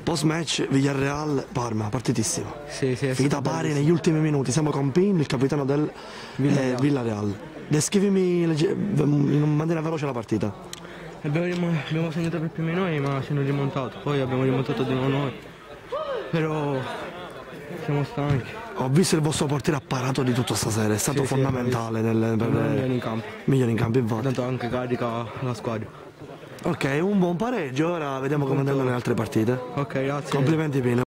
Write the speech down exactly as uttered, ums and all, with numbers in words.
Post match Villarreal-Parma, partitissima. Sì, sì, Finita pari negli ultimi minuti, siamo con Pin, il capitano del Villarreal. Eh, Villarreal. Descrivimi in maniera veloce la partita. Abbiamo, abbiamo segnato per primi noi, ma ci hanno rimontato, poi abbiamo rimontato di nuovo noi. Però siamo stanchi. Ho visto il vostro portiere apparato di tutto stasera, è stato sì, fondamentale sì, nel, per migliore in campo. Migliore in campo, infatti. Tanto anche carica la squadra. Ok, un buon pareggio, ora vediamo come andranno le altre partite. Ok, grazie. Complimenti Pino.